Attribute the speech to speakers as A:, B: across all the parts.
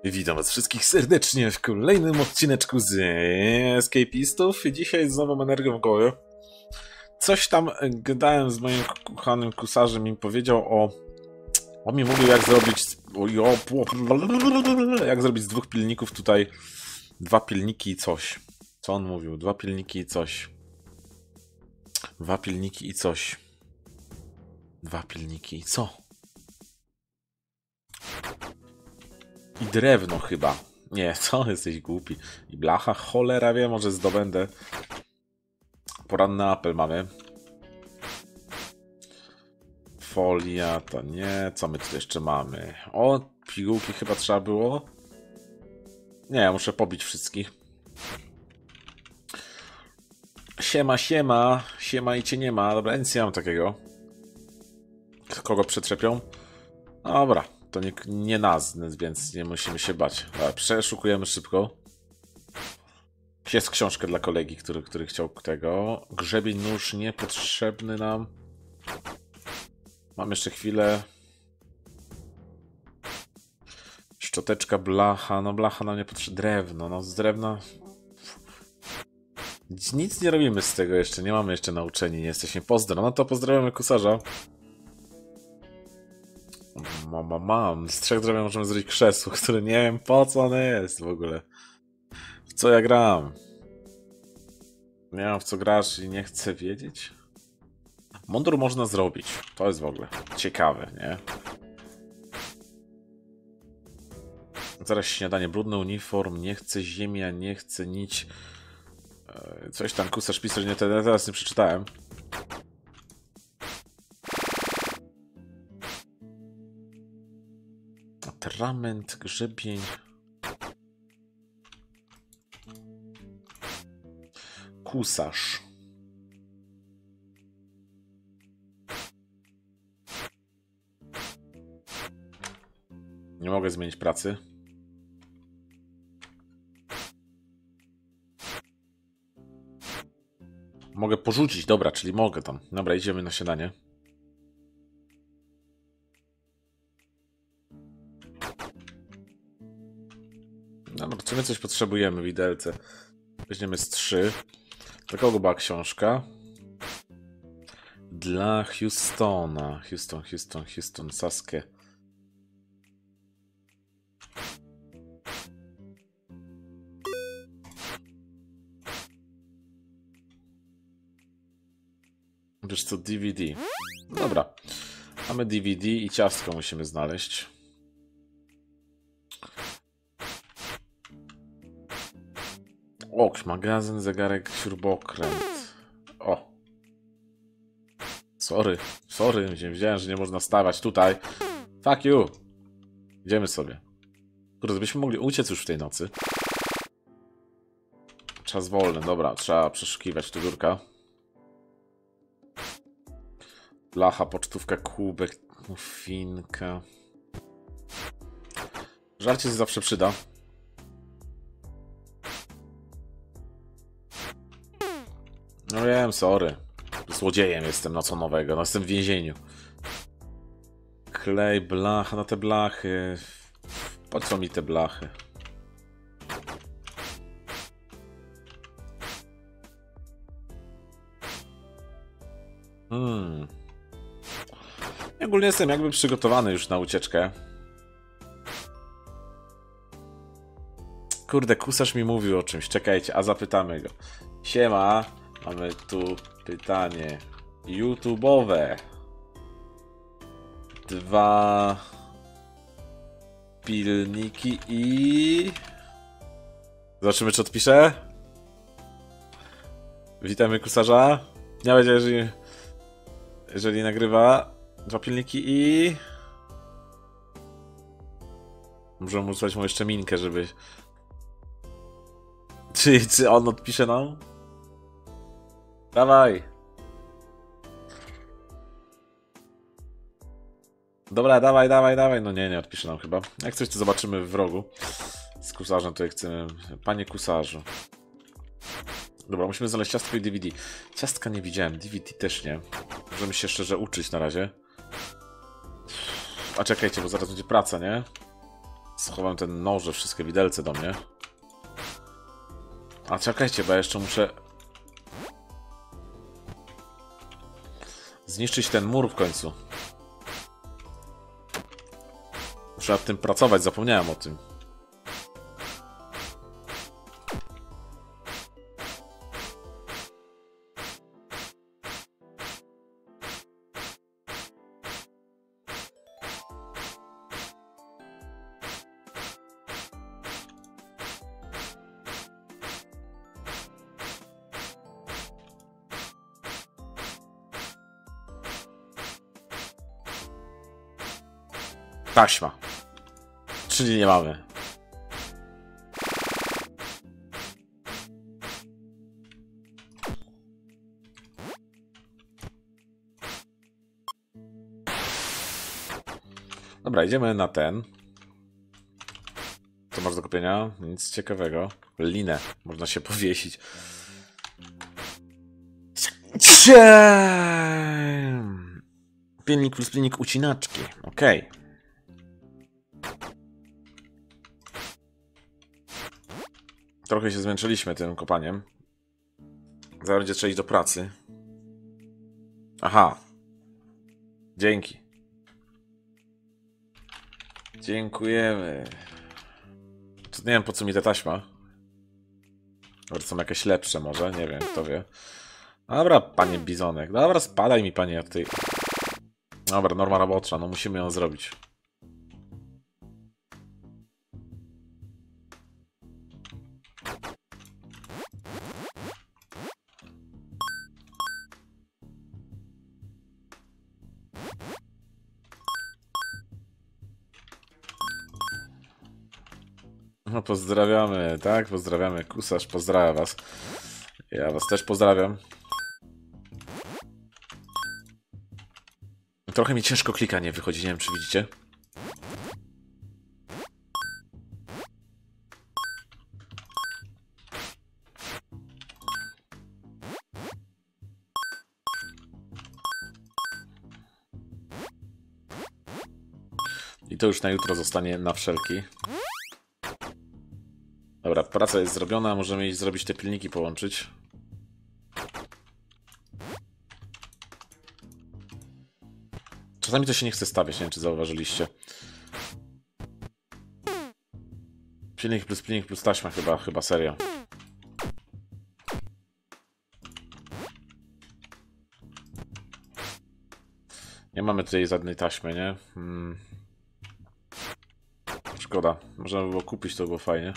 A: Witam was wszystkich serdecznie w kolejnym odcineczku z Escapistów. Dzisiaj z nową energią w głowie. Coś tam gadałem z moim kochanym kusarzem i mi powiedział o... On mi mówił jak zrobić... Jak zrobić z dwóch pilników tutaj... Dwa pilniki i coś. Co on mówił? Dwa pilniki i coś. Dwa pilniki i coś. Dwa pilniki i co? I drewno chyba. Nie, co? Jesteś głupi. I blacha? Cholera wie, może zdobędę. Poranny apel mamy. Folia to nie. Co my tu jeszcze mamy? O, pigułki chyba trzeba było. Nie, muszę pobić wszystkich. Siema, siema. Siema i cię nie ma. Dobra, nic nie mam takiego. Kogo przetrzepią? Dobra. To nie nas, więc nie musimy się bać. Ale przeszukujemy szybko. Jest książkę dla kolegi, który chciał tego. Grzebień, nóż niepotrzebny nam. Mam jeszcze chwilę. Szczoteczka, blacha. No blacha nam nie potrzebna. Drewno, no z drewna. Nic nie robimy z tego jeszcze. Nie mamy jeszcze nauczeni. Nie jesteśmy pozdro. No to pozdrawiamy kusarza. Mam. Z 3 drewien możemy zrobić krzesło, które nie wiem po co one jest w ogóle. W co ja gram? Nie wiem w co grasz i nie chcę wiedzieć. Mundur można zrobić. To jest w ogóle ciekawe, nie? Zaraz śniadanie. Brudny uniform. Nie chcę ziemia, nie chcę nić. Coś tam kusarz pisać. Nie, teraz nie przeczytałem. Atrament, grzebień. Kusarz. Nie mogę zmienić pracy. Mogę porzucić, dobra, czyli mogę tam. Dobra, idziemy na śniadanie. Dobra, czy my coś potrzebujemy w widelce? Weźmiemy z 3. Dla kogo była książka? Dla Houstona. Houston, Saskę. Wiesz co, DVD. Dobra. Mamy DVD i ciastko musimy znaleźć. Magazyn, zegarek, śrubokręt. O. Sorry, wiedziałem, że nie można stawać tutaj. Fuck you. Idziemy sobie. Kurde, byśmy mogli uciec już w tej nocy. Czas wolny, dobra, trzeba przeszukiwać tu biurka. Blacha, pocztówka, kubek, muffinka. Żarcie się zawsze przyda. No wiem, sorry. Złodziejem jestem nocą nowego. No jestem w więzieniu. Klej, blacha, no te blachy. Po co mi te blachy? Ogólnie jestem jakby przygotowany już na ucieczkę. Kurde, kusarz mi mówił o czymś. Czekajcie, a zapytamy go. Siema. Mamy tu pytanie YouTube'owe. 2 pilniki i... Zobaczymy, czy odpisze. Witamy kusarza. Nie będzie, jeżeli nagrywa. 2 pilniki i... Możemy mu wysłać mu jeszcze minkę, żeby... Czy on odpisze nam? Dawaj! Dobra, dawaj. No nie odpisze nam chyba. Jak coś to zobaczymy w rogu. Z kusarzem tutaj chcemy... Panie kusarzu. Dobra, musimy znaleźć ciastko i DVD. Ciastka nie widziałem, DVD też nie. Możemy się szczerze uczyć na razie. A czekajcie, bo zaraz będzie praca, nie? Schowam ten noże, wszystkie widelce do mnie. A czekajcie, bo ja jeszcze muszę zniszczyć ten mur w końcu. Muszę nad tym pracować, zapomniałem o tym. Taśma. Czyli nie mamy. Dobra, idziemy na ten. Co masz do kupienia? Nic ciekawego. Linę. Można się powiesić. Pilnik plus pilnik ucinaczki. Okej. Trochę się zmęczyliśmy tym kopaniem. Zaraz będzie trzeba iść do pracy. Aha. Dzięki. Dziękujemy. Nie wiem, po co mi ta taśma. Może są jakieś lepsze może, nie wiem, kto wie. Dobra, panie bizonek. Dobra, spadaj mi, panie, od tej... Dobra, norma robocza, no musimy ją zrobić. No pozdrawiamy, tak? Pozdrawiamy. Kusarz pozdrawia was. Ja was też pozdrawiam. Trochę mi ciężko klikanie wychodzi, nie wiem czy widzicie. I to już na jutro zostanie na wszelki. Dobra, praca jest zrobiona, możemy iść zrobić te pilniki, połączyć. Czasami to się nie chce stawiać, nie wiem czy zauważyliście. Pilnik plus taśma chyba serio. Nie mamy tutaj żadnej taśmy, nie? Szkoda. Można by było kupić, to było fajnie.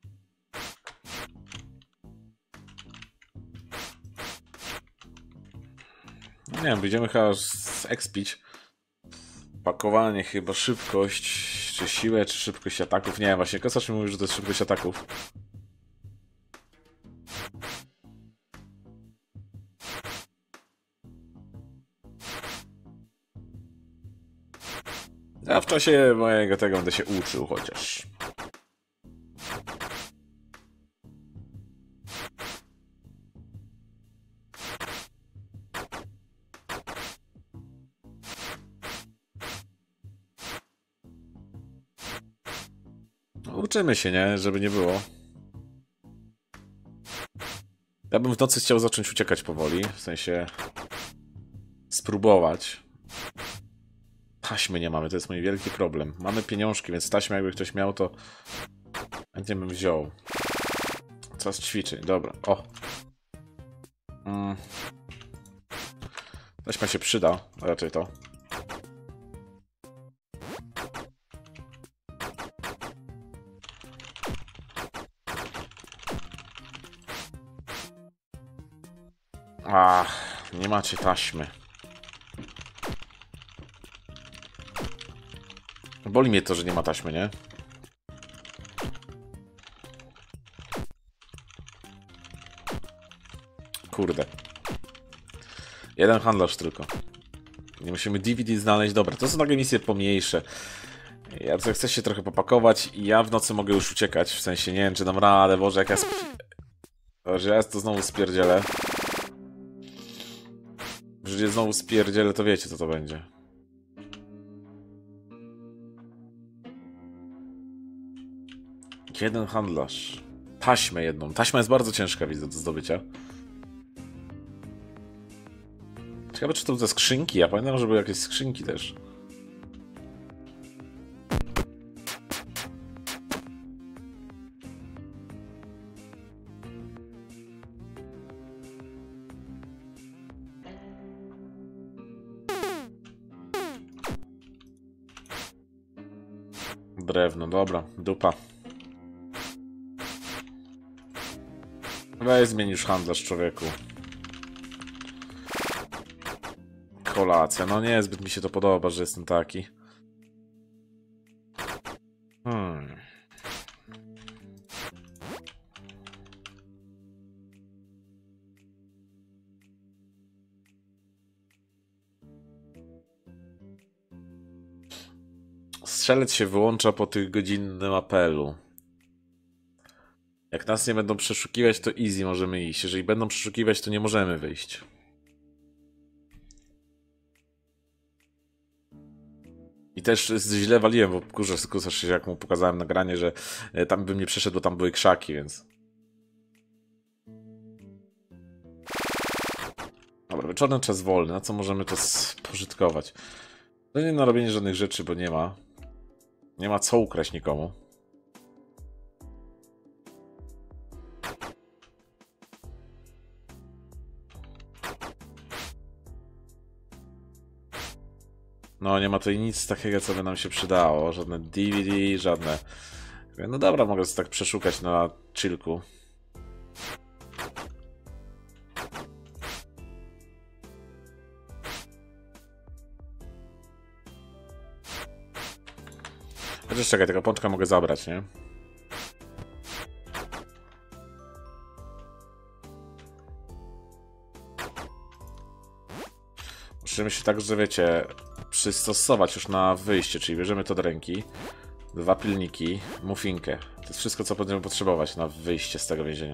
A: Nie wiem, będziemy chyba expić. Pakowanie chyba, szybkość, czy siłę, czy szybkość ataków. Nie wiem, właśnie Kosacz mi mówi, że to jest szybkość ataków. Ja w czasie mojego tego będę się uczył chociaż. Uczymy się, nie? Żeby nie było. Ja bym w nocy chciał zacząć uciekać powoli. W sensie... spróbować. Taśmy nie mamy, to jest mój wielki problem. Mamy pieniążki, więc taśmy jakby ktoś miał, to... chętnie bym wziął. Czas ćwiczeń, dobra. O! Taśma się przyda, a raczej to. Ach, nie macie taśmy. Boli mnie to, że nie ma taśmy, nie? Kurde. Jeden handlarz tylko. Nie musimy DVD znaleźć. Dobra, to są takie misje pomniejsze. Ja chcę się trochę popakować i ja w nocy mogę już uciekać. W sensie nie wiem, czy dam radę. Boże, jak ja... Że ja to znowu spierdzielę. Że znowu spierdzielę, to wiecie, co to będzie. Jeden handlarz. Taśmę jedną. Taśma jest bardzo ciężka, widzę, do zdobycia. Ciekawe, czy to te skrzynki. Ja pamiętam, że były jakieś skrzynki też. Drewno, dobra, dupa. Weź zmień już handlarz, człowieku. Kolacja, no nie, zbyt mi się to podoba, że jestem taki. Strzelec się wyłącza po tych godzinnym apelu. Jak nas nie będą przeszukiwać, to easy możemy iść. Jeżeli będą przeszukiwać, to nie możemy wyjść. I też źle waliłem, bo kurczę, się jak mu pokazałem nagranie, że tam bym nie przeszedł, bo tam były krzaki, więc... Dobra, wieczorny czas wolny. Na co możemy to spożytkować? To nie na robienie żadnych rzeczy, bo nie ma. Nie ma co ukraść nikomu. No, nie ma tutaj nic takiego, co by nam się przydało. Żadne DVD, żadne... No dobra, mogę sobie tak przeszukać na chillku. Chociaż czekaj, tego pączka mogę zabrać, nie? Musimy się także, wiecie, przystosować już na wyjście, czyli bierzemy to do ręki. 2 pilniki, muffinkę. To jest wszystko, co będziemy potrzebować na wyjście z tego więzienia.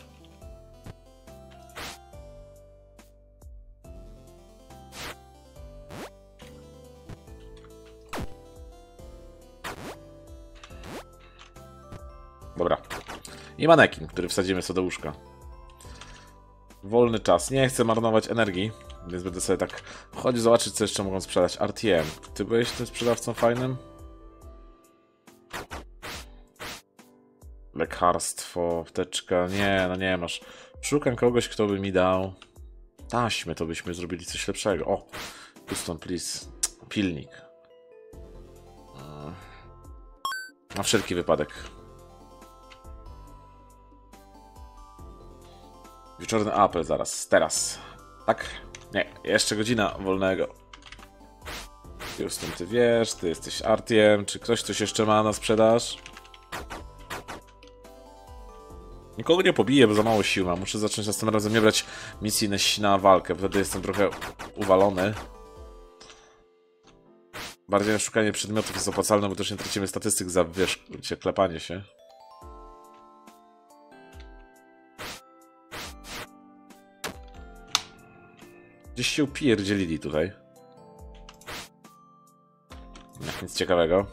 A: Dobra. I manekin, który wsadzimy sobie do łóżka. Wolny czas. Nie chcę marnować energii, więc będę sobie tak chodzić zobaczyć, co jeszcze mogą sprzedać. RTM. Ty byłeś tym sprzedawcą fajnym? Lekarstwo, apteczka. Nie, no nie masz. Szukam kogoś, kto by mi dał taśmy, to byśmy zrobili coś lepszego. O! Houston, please. Pilnik. Na wszelki wypadek. Wieczorny apel zaraz, teraz. Tak? Nie, jeszcze godzina wolnego. Houston, ty wiesz, ty jesteś Artiem. Czy ktoś coś jeszcze ma na sprzedaż? Nikogo nie pobiję, bo za mało sił mam. Muszę zacząć następnym razem nie brać misji na walkę, wtedy jestem trochę uwalony. Bardziej szukanie przedmiotów jest opłacalne, bo też nie tracimy statystyk za, wiesz, klepanie się. Gdzieś się upierdzielili tutaj. Nic ciekawego.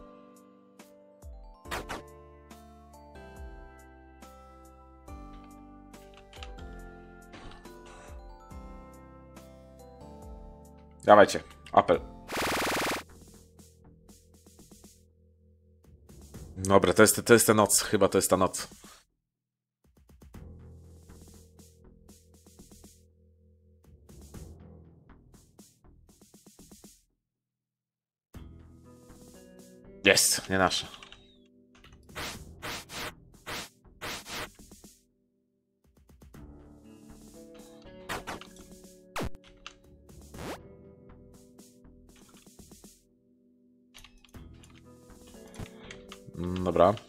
A: Dawajcie, apel. Dobra, to jest ta noc. Chyba to jest ta noc. Jest, nie nasze. Dobra.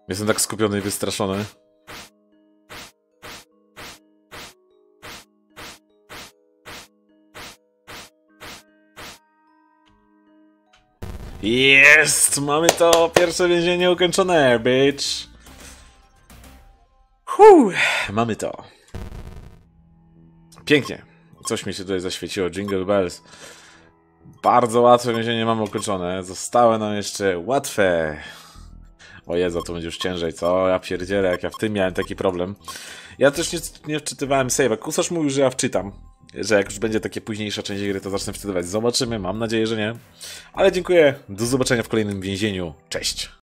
A: Jestem tak skupiony i wystraszony. Jest! Mamy to pierwsze więzienie ukończone, bitch! Mamy to. Pięknie. Coś mi się tutaj zaświeciło. Jingle Bells. Bardzo łatwe więzienie mamy ukończone. Zostały nam jeszcze łatwe. O Jezu, to będzie już ciężej, co? Ja pierdzielę, jak ja w tym miałem taki problem. Ja też nie wczytywałem save'a. Kusarz mówił, że ja wczytam. Że jak już będzie takie późniejsza część gry, to zacznę wczytywać. Zobaczymy, mam nadzieję, że nie. Ale dziękuję. Do zobaczenia w kolejnym więzieniu. Cześć.